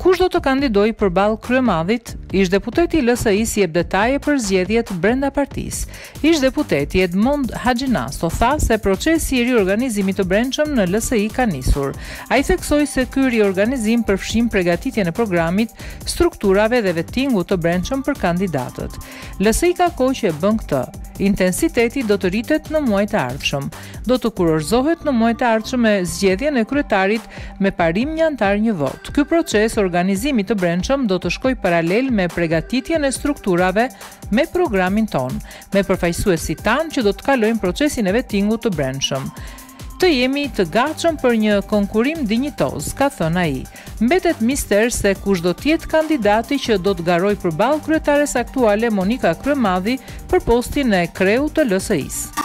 Kush do të kandidojë përballë kryemadhit? Ish-deputeti i LSI-s jep detaje për zgjedhjet brenda partisë. Ish-deputeti Edmond Haxhinasto tha se procesi i riorganizimit të brendshëm në LSI ka nisur. Ai theksoi se ky riorganizim përfshin përgatitjen e programit, strukturave dhe vettingut të brendshëm për kandidatët. LSI ka kohë që e bën këtë. Intensiteti do të rritet në muajt e ardhshëm. Do të kurorzohet në muajt e ardhshëm me zgjedhjen e kryetarit me parim një antar një vot. Ky proces organizimi të brendshëm do të shkojë paralel me përgatitjen e strukturave me programin ton, me përfaqësuesit tanë që do të kalojnë procesin e vettingut të brendshëm. Të jemi të gatshëm për një konkurim dinjitoz, ka thënë ai. Mbetet mister se kush do të jetë kandidati që do të garojë përballë kryetares aktuale Monika Kryemadhi për postin e kreut të LSI-s.